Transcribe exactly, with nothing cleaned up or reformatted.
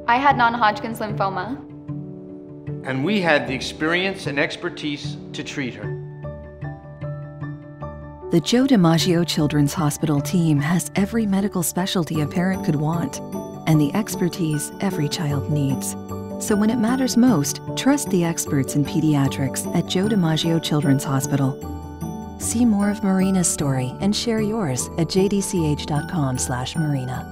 I had non-Hodgkin's lymphoma. And we had the experience and expertise to treat her. The Joe DiMaggio Children's Hospital team has every medical specialty a parent could want and the expertise every child needs. So when it matters most, trust the experts in pediatrics at Joe DiMaggio Children's Hospital. See more of Marina's story and share yours at j d c h dot com slash marina.